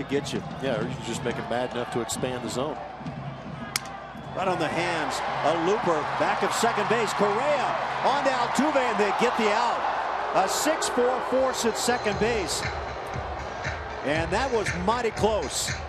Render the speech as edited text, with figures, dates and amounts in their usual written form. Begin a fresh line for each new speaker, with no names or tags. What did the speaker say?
get you.
Yeah, or you can just make it mad enough to expand the zone.
Right on the hands. A looper back of second base. Correa on to Altuve, and they get the out. A 6-4 force at second base. And that was mighty close.